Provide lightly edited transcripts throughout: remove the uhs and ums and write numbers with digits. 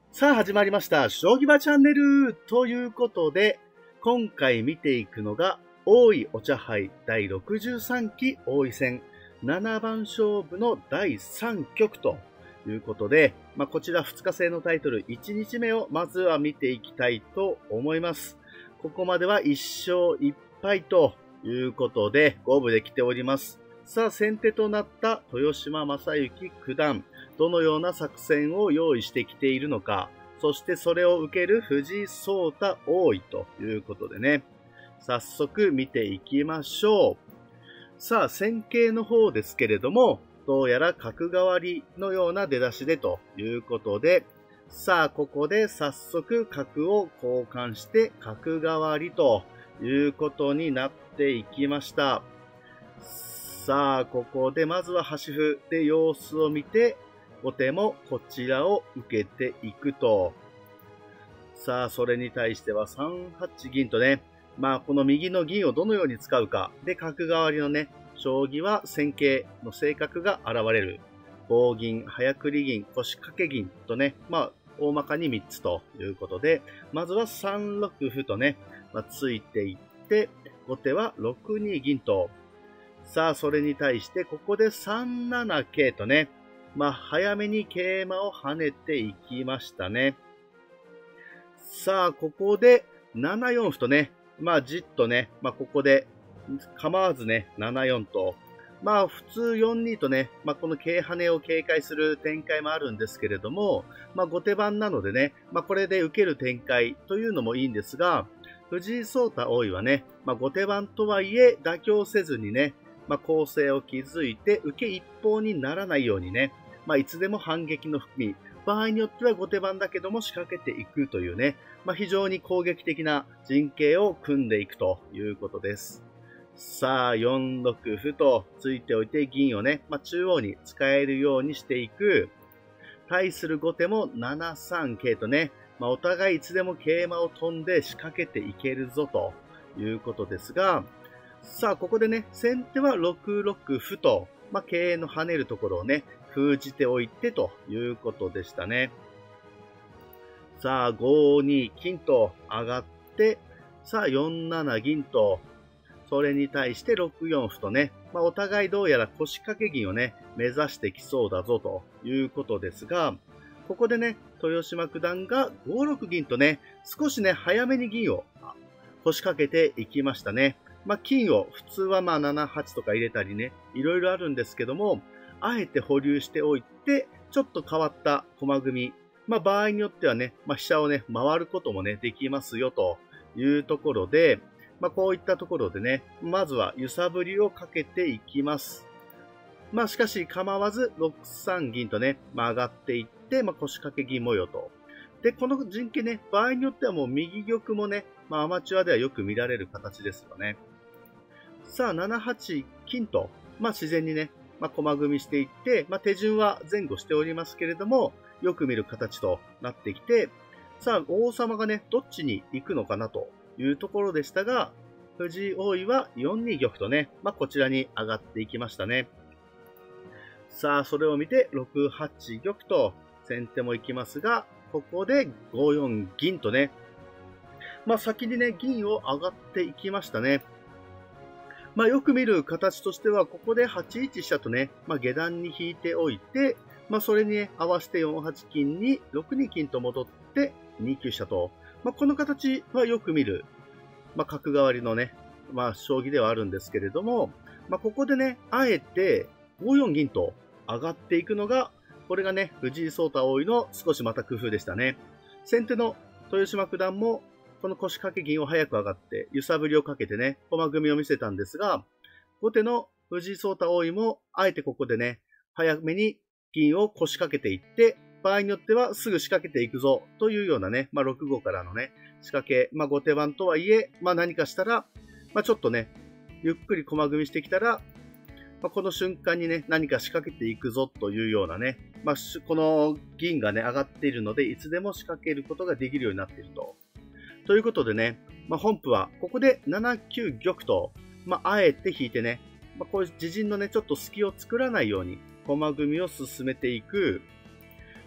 さあ始まりました。将棋場チャンネルということで、今回見ていくのが、王位お茶杯第63期王位戦7番勝負の第3局ということで、こちら2日制のタイトル1日目をまずは見ていきたいと思います。ここまでは1勝1敗ということで、五分で来ております。さあ先手となった豊島将之九段、どのような作戦を用意してきているのか、そしてそれを受ける藤井聡太王位ということでね、早速見ていきましょう。さあ戦型の方ですけれども、どうやら角換わりのような出だしでということで、さあここで早速角を交換して角換わりということになっていきました。さあここでまずは端歩で様子を見て、後手もこちらを受けていくと。さあそれに対しては3八銀とね、この右の銀をどのように使うかで、角換わりのね、将棋は戦型の性格が現れる。棒銀、早繰り銀、腰掛け銀とね、大まかに3つということで、まずは3六歩とね、ついていって、後手は6二銀と。さあそれに対してここで3七桂とね、早めに桂馬を跳ねていきましたね。さあここで7四歩とね、じっとね、ここで構わずね、7四と。普通4二とね、この桂跳ねを警戒する展開もあるんですけれども、後手番なのでね、これで受ける展開というのもいいんですが、藤井聡太王位はね、後手番とはいえ妥協せずにね、構成を築いて受け一方にならないようにね、いつでも反撃の含み、場合によっては後手番だけども仕掛けていくというね、非常に攻撃的な陣形を組んでいくということです。さあ、4六歩とついておいて銀をね、中央に使えるようにしていく。対する後手も7三桂とね、お互いいつでも桂馬を飛んで仕掛けていけるぞということですが、さあ、ここでね、先手は6六歩と、桂の跳ねるところをね、封じておいてということでしたね。さあ、5二金と上がって、さあ、4七銀と、それに対して6四歩とね、お互いどうやら腰掛け銀をね、目指してきそうだぞということですが、ここでね、豊島九段が5六銀とね、少しね、早めに銀を腰掛けていきましたね。金を普通は7、8とか入れたりね、いろいろあるんですけども、あえて保留しておいて、ちょっと変わった駒組み、場合によってはね、飛車をね、回ることもね、できますよというところで、こういったところでね、まずは揺さぶりをかけていきます。しかし構わず6三銀とね、上がっていって、腰掛け銀模様と。で、この陣形ね、場合によってはもう右玉もね、アマチュアではよく見られる形ですよね。さあ、7八金と、自然にね、駒組みしていって、手順は前後しておりますけれども、よく見る形となってきて、さあ、王様がね、どっちに行くのかなというところでしたが、藤井王位は4二玉とね、こちらに上がっていきましたね。さあ、それを見て6八玉と先手も行きますが、ここで5四銀とね、先にね、銀を上がっていきましたね。よく見る形としては、ここで8一飛車とね、下段に引いておいて、それにね、合わせて4八金に6二金と戻って2九飛車と、この形はよく見る、角換わりのね、将棋ではあるんですけれども、ここでね、あえて5四銀と上がっていくのが、これがね、藤井聡太王位の少しまた工夫でしたね。先手の豊島九段も、この腰掛け銀を早く上がって、揺さぶりをかけてね、駒組みを見せたんですが、後手の藤井聡太王位も、あえてここでね、早めに銀を腰掛けていって、場合によってはすぐ仕掛けていくぞ、というようなね、6号からのね、仕掛け、後手番とはいえ、何かしたら、ちょっとね、ゆっくり駒組みしてきたら、この瞬間にね、何か仕掛けていくぞというようなね、この銀がね、上がっているので、いつでも仕掛けることができるようになっていると。ということでね、本譜はここで7九玉と、あえて引いてね、こういう自陣のね、ちょっと隙を作らないように駒組みを進めていく。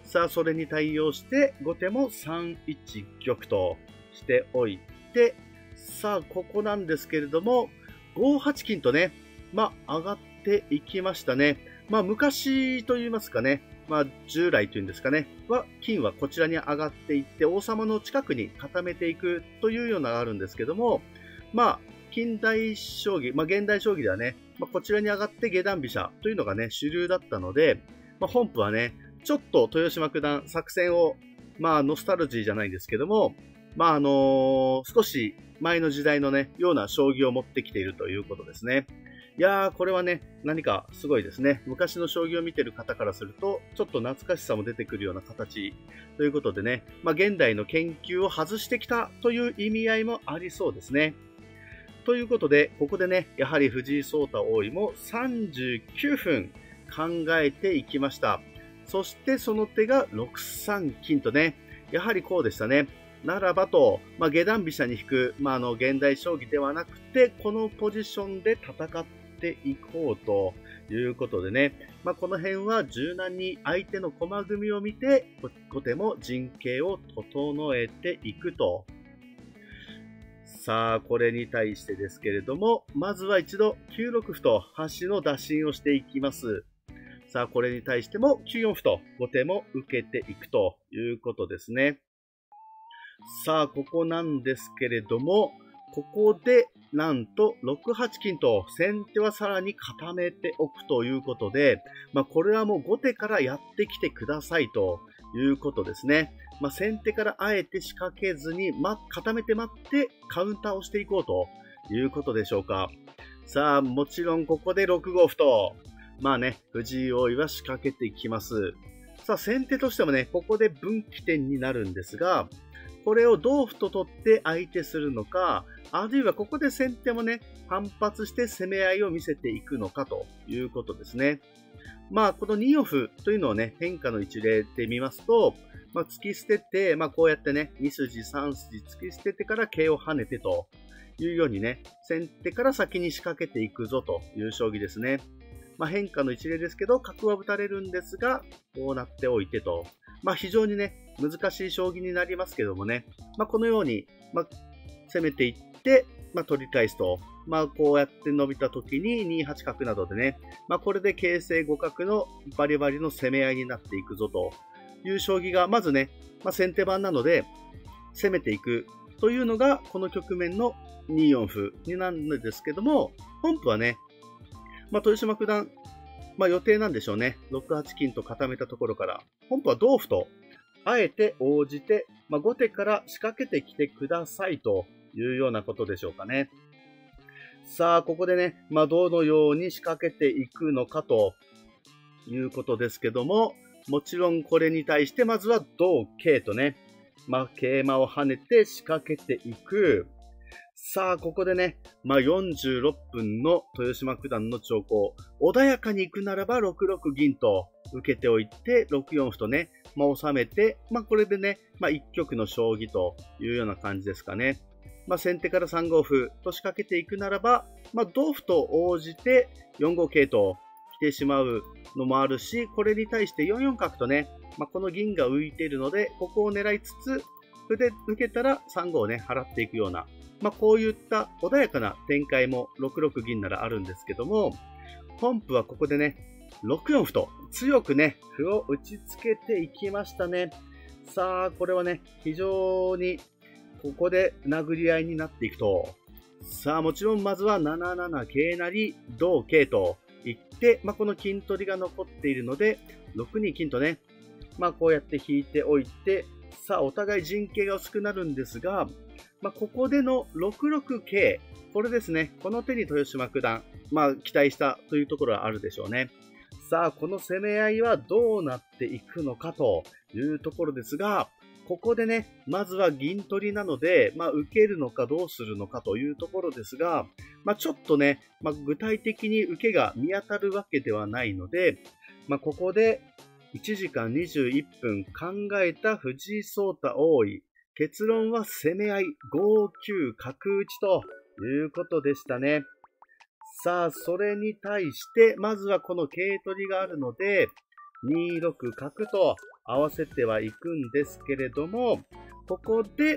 さあ、それに対応して、後手も3一玉としておいて、さあ、ここなんですけれども、5八金とね、上がっていきましたね。昔と言いますかね、従来というんですかね、金はこちらに上がっていって、王様の近くに固めていくというようなのがあるんですけども、近代将棋、現代将棋ではね、こちらに上がって下段飛車というのがね、主流だったので、本譜はね、ちょっと豊島九段作戦を、ノスタルジーじゃないんですけども、少し前の時代のね、ような将棋を持ってきているということですね。いやー、これはね、何かすごいですね。昔の将棋を見てる方からすると、ちょっと懐かしさも出てくるような形ということでね、現代の研究を外してきたという意味合いもありそうですね。ということで、ここでね、やはり藤井聡太王位も39分考えていきました。そしてその手が6三金とね、やはりこうでしたね。ならばと、下段飛車に引く、現代将棋ではなくて、このポジションで戦っていこうということでね、この辺は柔軟に相手の駒組みを見て、後手も陣形を整えていくと。さあ、これに対してですけれども、まずは一度9六歩と端の打診をしていきます。さあ、これに対しても9四歩と後手も受けていくということですね。さあ、ここなんですけれども、ここでなんと6八金と先手はさらに固めておくということで、これはもう後手からやってきてくださいということですね。先手からあえて仕掛けずに、固めて待ってカウンターをしていこうということでしょうか。さあ、もちろんここで6五歩と、藤井王位は仕掛けていきます。さあ、先手としてもね、ここで分岐点になるんですが、これを同歩と取って相手するのか、あるいはここで先手もね、反発して攻め合いを見せていくのかということですね。この2四歩というのをね、変化の一例で見ますと、突き捨てて、こうやってね、2筋3筋突き捨ててから桂を跳ねてというようにね、先手から先に仕掛けていくぞという将棋ですね。変化の一例ですけど、角は打たれるんですが、こうなっておいてと。非常にね、難しい将棋になりますけどもね、このように、攻めていって、取り返すと。こうやって伸びた時に2八角などでね、これで形勢互角のバリバリの攻め合いになっていくぞという将棋が、まずね、先手番なので、攻めていくというのが、この局面の2四歩になるんですけども、本譜はね、豊島九段、予定なんでしょうね。6八金と固めたところから、本譜は同歩と、あえて応じて、後手から仕掛けてきてくださいというようなことでしょうかね。さあ、ここでね、どのように仕掛けていくのかということですけども、もちろんこれに対してまずは同桂とね、桂馬を跳ねて仕掛けていく。さあ、ここでね、46分の豊島九段の長考。穏やかに行くならば6六銀と受けておいて、6四歩とね、収めて、これでね、一局の将棋というような感じですかね。先手から3五歩と仕掛けていくならば、同歩と応じて4五桂と来てしまうのもあるし、これに対して4四角とね、この銀が浮いているので、ここを狙いつつ、歩で受けたら3五をね、払っていくような、こういった穏やかな展開も6六銀ならあるんですけども、本譜はここでね、6四歩と強くね、歩を打ちつけていきましたね。さあ、これはね、非常にここで殴り合いになっていくと。さあ、もちろんまずは7七桂成、同桂といって、この金取りが残っているので、6二金とね、こうやって引いておいて、さあ、お互い陣形が薄くなるんですが、ここでの6六桂、これですね、この手に豊島九段、期待したというところはあるでしょうね。さあ、この攻め合いはどうなっていくのかというところですが、ここでね、まずは銀取りなので、受けるのかどうするのかというところですが、ちょっとね、具体的に受けが見当たるわけではないので、ここで1時間21分考えた藤井聡太王位、結論は攻め合い5九角打ちということでしたね。さあ、それに対して、まずはこの桂取りがあるので、2六角と合わせてはいくんですけれども、ここで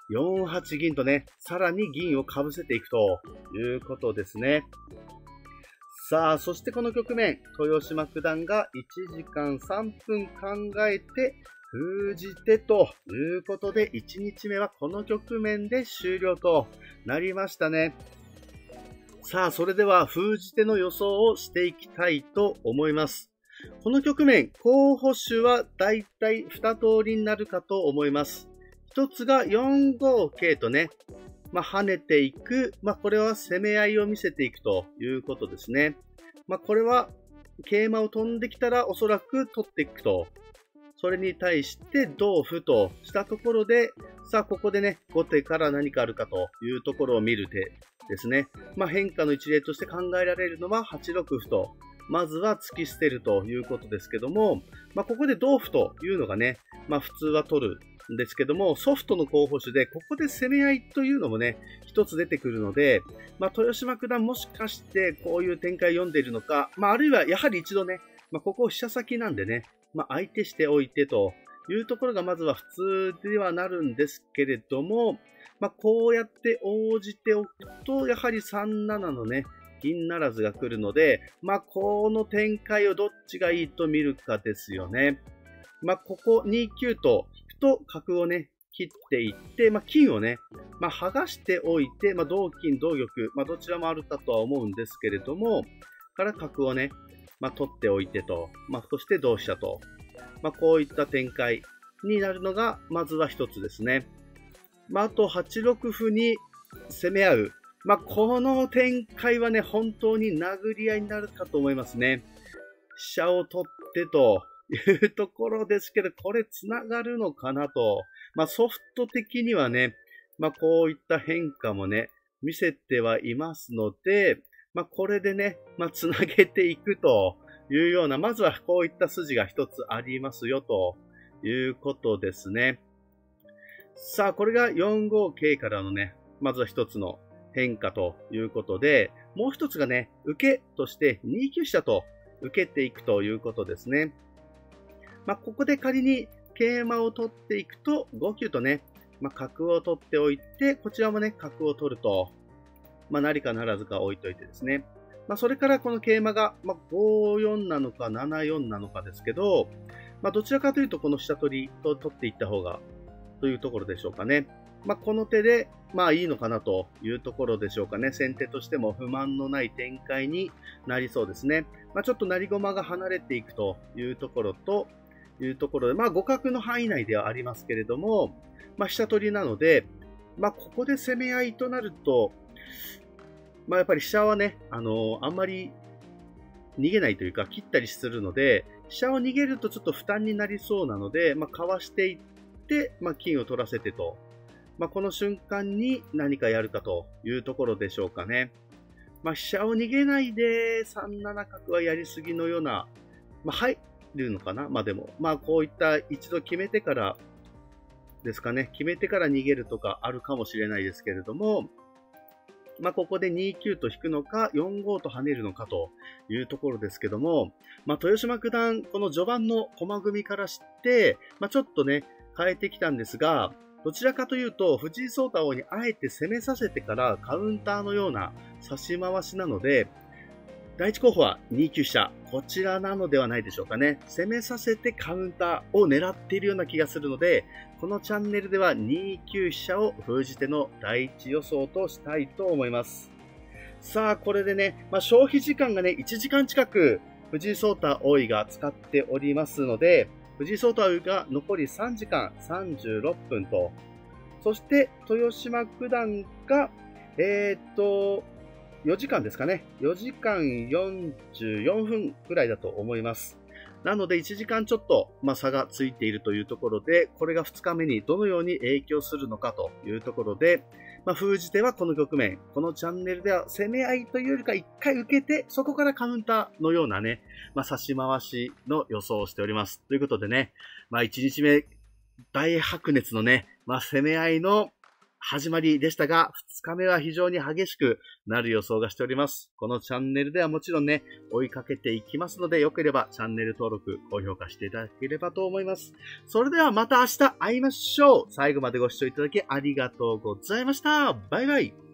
4八銀とね、さらに銀をかぶせていくということですね。さあ、そしてこの局面、豊島九段が1時間3分考えて封じ手ということで、1日目はこの局面で終了となりましたね。さあ、それでは封じ手の予想をしていきたいと思います。この局面、候補手はだいたい2通りになるかと思います。一つが4五桂とね、跳ねていく。これは攻め合いを見せていくということですね。これは、桂馬を飛んできたらおそらく取っていくと。それに対して同歩としたところで、さあここでね、後手から何かあるかというところを見る手ですね。変化の一例として考えられるのは8六歩と、まずは突き捨てるということですけども、ここで同歩というのがね、普通は取るんですけども、ソフトの候補手で、ここで攻め合いというのもね、一つ出てくるので、豊島九段もしかしてこういう展開を読んでいるのか、あるいはやはり一度ね、ここ飛車先なんでね、相手しておいてというところがまずは普通ではなるんですけれども、こうやって応じておくと、やはり3七のね、銀ならずが来るので、この展開をどっちがいいと見るかですよね。ここ2九と引くと角をね、切っていって、金をね、剥がしておいて、同金、同玉、どちらもあるかとは思うんですけれども、から角をね、取っておいてと、そして同飛車と、こういった展開になるのが、まずは一つですね。あと、8六歩に攻め合う。この展開はね、本当に殴り合いになるかと思いますね。飛車を取ってというところですけど、これ繋がるのかなと。ソフト的にはね、こういった変化もね、見せてはいますので、これでね、繋げていくというような、まずはこういった筋が一つありますよということですね。さあ、これが4五桂からのね、まずは一つの変化ということで、もう一つがね、受けとして2九飛車と受けていくということですね。ここで仮に桂馬を取っていくと、5九とね、角を取っておいて、こちらもね、角を取ると。なりかならずか置いといてですね。それからこの桂馬が、5-4なのか7-4なのかですけど、どちらかというとこの飛車取りと取っていった方が、というところでしょうかね。この手で、いいのかなというところでしょうかね。先手としても不満のない展開になりそうですね。ちょっと成駒が離れていくというところと、いうところで、互角の範囲内ではありますけれども、飛車取りなので、ここで攻め合いとなると、やっぱり飛車はね、あんまり逃げないというか、切ったりするので、飛車を逃げるとちょっと負担になりそうなので、かわしていって、金を取らせてと。この瞬間に何かやるかというところでしょうかね。飛車を逃げないで3七角はやりすぎのような、入るのかなでも、こういった一度決めてからですかね。決めてから逃げるとかあるかもしれないですけれども、ここで2九と引くのか、4五と跳ねるのかというところですけども、豊島九段、この序盤の駒組みからして、ちょっとね、変えてきたんですが、どちらかというと、藤井聡太王にあえて攻めさせてからカウンターのような指し回しなので、第一候補は2九飛車。こちらなのではないでしょうかね。攻めさせてカウンターを狙っているような気がするので、このチャンネルでは2九飛車を封じ手の第一予想としたいと思います。さあ、これでね、消費時間がね、1時間近く藤井聡太王位が使っておりますので、藤井聡太王位が残り3時間36分と、そして豊島九段が、4時間ですかね。4時間44分くらいだと思います。なので1時間ちょっと、差がついているというところで、これが2日目にどのように影響するのかというところで、封じ手はこの局面、このチャンネルでは攻め合いというよりか1回受けて、そこからカウンターのようなね、指し回しの予想をしております。ということでね、1日目、大白熱のね、攻め合いの始まりでしたが、2日目は非常に激しくなる予想がしております。このチャンネルではもちろんね、追いかけていきますので、よければチャンネル登録、高評価していただければと思います。それではまた明日会いましょう。最後までご視聴いただきありがとうございました。バイバイ。